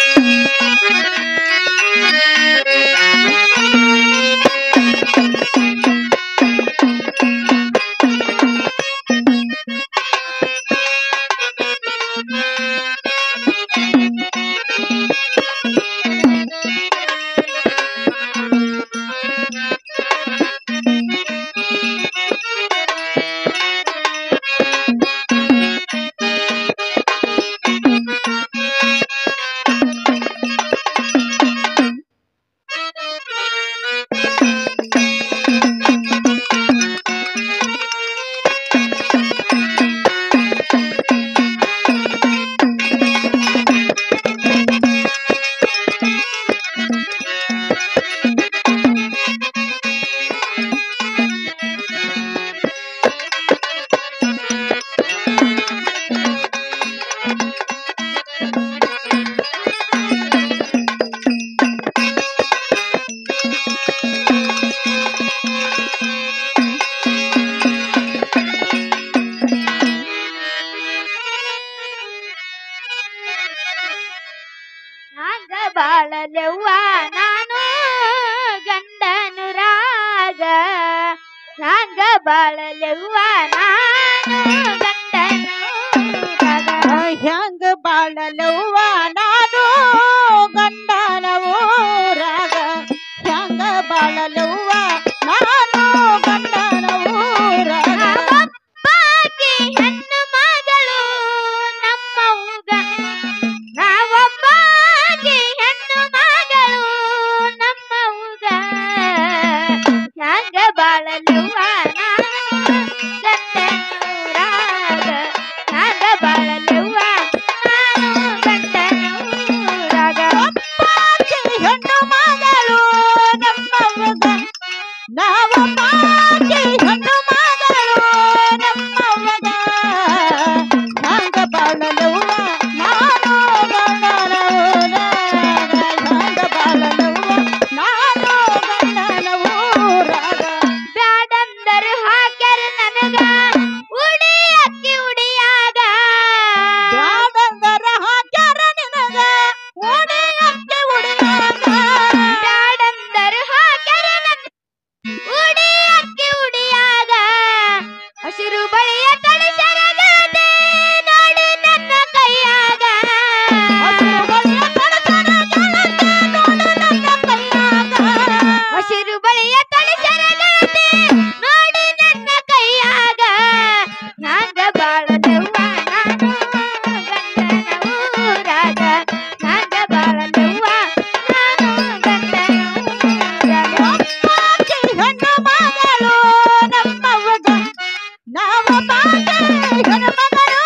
ಬಾಳಲೆವ್ವ ನಾನು ಗಂಡನುರಾಗ ಹ್ಯಾಂಗ ಬಾಳಲೆವ್ವ ನಾನು ಗಂಡನುರಾಗ ಹ್ಯಾಂಗ ಬಾಳಲೆವ್ವ ನಾನು ಗಂಡನ ಊರಾಗ ಹ್ಯಾಂಗ ಬಾಳಲೆವ್ವ ನಾನು ಗಂಡನ ಊರಾಗ ಒಬ್ಬಾಕಿ ಹೆಣ್ಣು ಮಗಳು ನಮ್ಮವ್ಗ ನಾವೊಬ್ಬಾಕಿ ಹೆಣ್ಣು ಮಗಳು ನಮ್ಮವ್ಗ ಹ್ಯಾಂಗ ಬಾಳಲೆವ್ವ ನಾನು ಗಂಡನೂರಾಗ ಹ್ಯಾಂಗ ಬಾಳಲೆವ್ವ ನಾನು ಗಂಡನೂರಾಗ ಒಬ್ಬಾಕಿ ಹೆಣ್ಣು ಮಗಳು ನಮ್ಮವ್ಗ ನಾವೊಬ್ಬಾಕಿ ಹೆಣ್ಣು ಮಗಳು ನಮ್ಮವ್ಗ ಹ್ಯಾಂಗ ಬಾಳಲೆವ್ವ ನಾನು ಗಂಡನ ಊರಾಗ ಹ್ಯಾಂಗ ಬಾಳಲೆವ್ವ ನಾನು ಗಂಡನ ಊರಾಗ ಬ್ಯಾಡಂದರು ಹಾಕ್ಯಾರ ನನಗ ಉಡಿ ಅಕ್ಕಿ ಉಡಿಯಾಗ ಬ್ಯಾಡಂದರ ಹಾಕ್ಯಾರ ನಿನಗ ಉಡಿ ಅಕ್ಕಿ ಉಡಿಯಾಗ ಬ್ಯಾಡಂದರು ಹಾಕ್ಯಾರ ನನಗ ಉಡಿ ಅಕ್ಕಿ ಉಡಿಯಾಗ ಹಸಿರು ಬಳಿಯ ಕಳಿಸರ ಗೆಳತಿ ನೋಡು ನನ್ನ ಕೈಯಾಗ ಹಸಿರು ಬಳಿಯ ಕಳಸರ ಗೆಳತಿ ನೋಡು ನನ್ನ ಕೈಯಾಗ ಹಸಿರು ಬಳಿಯ ಕಳಿಸರ ಗೆಳತಿ ನೋಡು ನನ್ನ ಕೈಯಾಗ ಹ್ಯಾಂಗ ಬಾಳಲೆವ್ವ ನಾನು ಗಂಡನ ಊರಾಗ ಹ್ಯಾಂಗ ಬಾಳಲೆವ್ವ ನಾನು ಗಂಡನ ಊರಾಗ ಒಬ್ಬಾಕಿ ಹೆಣ್ಣು ಮಗಳು ನಮ್ಮವ್ಗ ನಾವೊಬ್ಬಾಕಿ ಹೆಣ್ಣು ಮಗಳು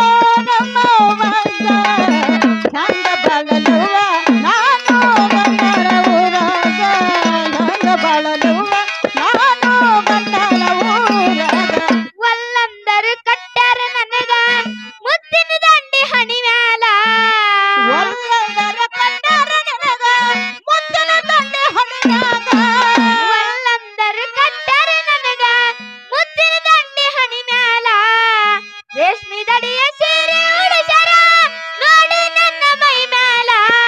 ನಮ್ಮವ್ಗ ಹ್ಯಾಂಗ ಬಾಳಲೆವ್ವ ನಾನು ಗಂಡನ ಊರಾಗ ಹ್ಯಾಂಗ ಬಾಳಲೆವ್ವ ನಾನು ಗಂಡನ ಊರಾಗ ಒಲ್ಲಂದರು ಕಟ್ಟಾರ ನನಗ ಮುತ್ತಿನ ದಂಡಿ ಹಣಿ ಮ್ಯಾಲ ಒಲ್ಲಂದರ ಕಟ್ಟಾರ ನಿನಗ ಮುತ್ತಿನ ದಂಡೆ ಹಣಿಯಾಗ ಒಲ್ಲಂದರು ಕಟ್ಟಾರ ನನಗ ಮುತ್ತಿನ ದಂಡಿ ಹಣಿ ಮ್ಯಾಲ ರೇಷ್ಮಿ ದಡಿಯ ಸೀರೆ ಉಡಿಸ್ಯಾರ ನೋಡಿ ನನ್ನ ಮೈ ಮ್ಯಾಲ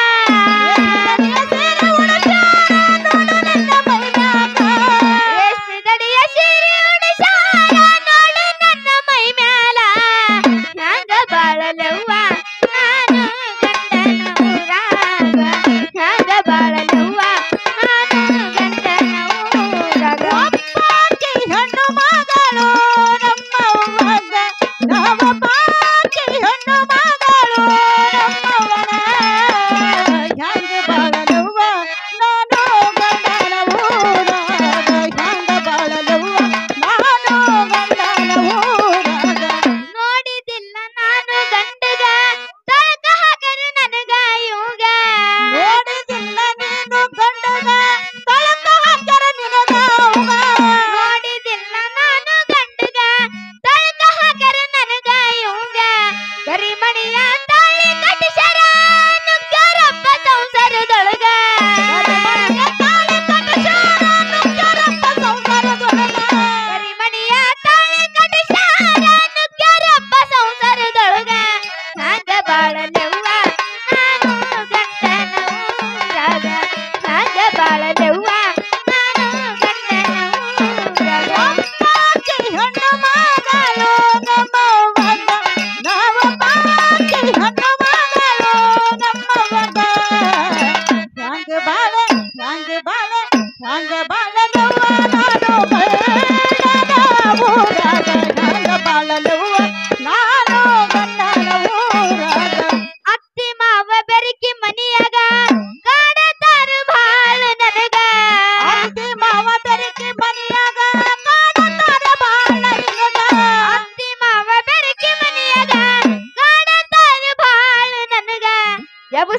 ಸೀರೆ ಉಡಿಸ್ಯಾರ ನೋಡು ನನ್ನ ಮೈ ಮ್ಯಾಗ ರೇಷ್ಮಿ ದಡಿಯ ಸೀರೆ ಉಡಿಸ್ಯಾರ ನೋಡಿ ನನ್ನ ಮೈ ಮ್ಯಾಲ ಹ್ಯಾಂಗ ಬಾಳಲೆವ್ವ ನಾನು ಗಂಡನ ಊರಾಗ ಹ್ಯಾಂಗ ಬಾಳಲೆವ್ವ ನಾನು ಗಂಡನ ಊರಾಗ ಒಬ್ಬಾಕಿ ಹೆಣ್ಣು ಮಗಳು ನಮ್ಮವ್ವಗ ನಾವೊಬ್ಬಾಕಿ ಹೆಣ್ಣು ಮಗಳು ನಮ್ಮವ್ವನ ಹ್ಯಾಂಗ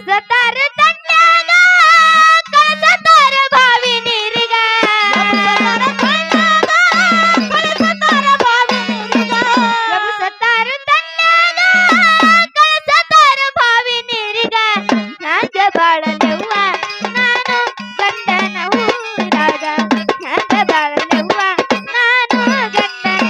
ಎಬಸತಾರ ತನ್ಯಾಗ ಕಳಸತಾರ ಬಾವಿ ನೀರಿಗ ಎಬಸತಾರ ತನ್ಯಾಗ ಕಳಸತಾರ ಬಾವಿ ನೀರಿಗ ಹ್ಯಾಂಗ ಬಾಳಲೆವ್ವ ನಾನು ಗಂಡನ ಊರಾಗ ಹ್ಯಾಂಗ ಬಾಳಲೆವ್ವ ನಾನು ಗಂಡನ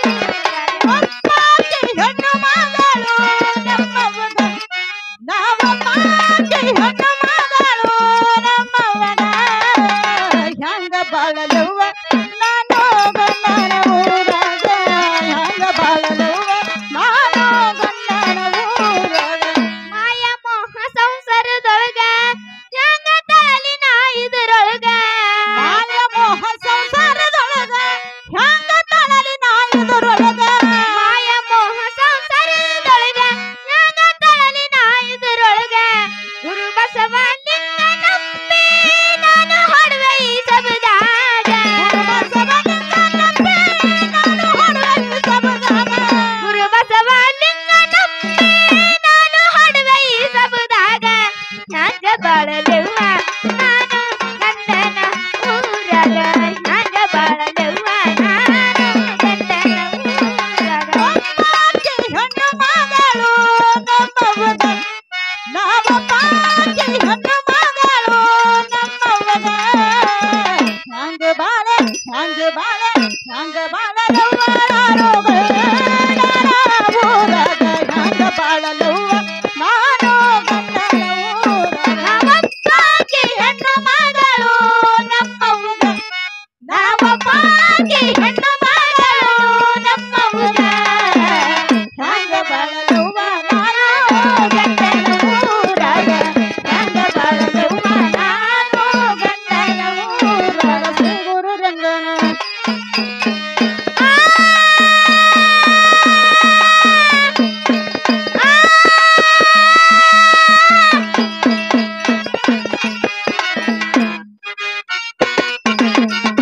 ಊರಾಗ ಹೆಣ್ಣು ಮಗಳು ನಮ್ಮವ್ವಗ ನಾವಪ್ಪಾಕಿ ಹೆಣ್ಣು ಮಗಳು ನಮ್ಮವ್ವಗ ಹ್ಯಾಂಗ ಬಾಳಲವ್ವ ನಾನು ಗಂಡನ ಊರಾಗ ಹ್ಯಾಂಗ ಬಾಳಲವ್ವ ನಾನು ಗಂಡನ ಊರಾಗ ಮಾಯ ಮೋಹ ಸಂಸಾರದೊಳಗ ಹ್ಯಾಂಗ ತಾಳಿ ನಾ ಇದರೊಳಗ ಮಾಯ ಮೋಹ ಸಂಸಾರದೊಳಗ ಹ್ಯಾಂಗ ತಳಲಿ ನಾ ಇದರೊಳಗ ಮಾಯ ಮೋಹ ಸಂಸಾರದೊಳಗ ಹ್ಯಾಂಗ ತಾಳಿ ನಾ ಇದರೊಳಗ ಗುರು ಬಸವ ನಿನ್ನ ನಂಬಿ ನಾನು ಹೊಡುವೆ ಈ ಸಬದಾಗ ಗುರು ಬಸವ ನಿನ್ನ ನಂಬಿ ನಾನು ಹೊಡುವೆ ಈ ಸಬದಾಗ ಹ್ಯಾಂಗ ಬಾಳಲೆವ್ವ ನಾನು ಗಂಡನ ಊರಾಗ ಹ್ಯಾಂಗ ಬಾಳಲೆವ್ವ ನಾನು ಗಂಡನ ಊರಾಗ ಹೆಣ್ಣು ಮಗಳು ನಮ್ಮವ್ವಗ ನಾವಪ್ಪಾಕಿ ಹೆಣ್ಣು ಮಗಳು ನಮ್ಮವ್ವಗ ಹ್ಯಾಂಗ ಬಾಳೆ ಹ್ಯಾಂಗ ಬಾಳಲವ್ವ ನಾನು ಗಂಡನ ಊರಾಗ ಹ್ಯಾಂಗ ಬಾಳಲವ್ವ ನಾನು ಗಂಡನ ಊರಾಗ ನಾವಪ್ಪಾಕಿ ಹೆಣ್ಣು ಮಗಳು ನಮ್ಮವ್ವಗ ನಾವಪ್ಪಾಕಿ ಹೆಣ್ಣು ಮಗಳು ನಮ್ಮವ್ವಗ ಹ್ಯಾಂಗ ಬಾಳಲವ್ವ ನಾನು ಗಂಡನ ಊರಾಗ ಹ್ಯಾಂಗ ಬಾಳಲವ್ವ ನಾನು ಗಂಡನ ಊರಾಗ ಶ್ರೀ ಗುರು ರಂಗನ ಆ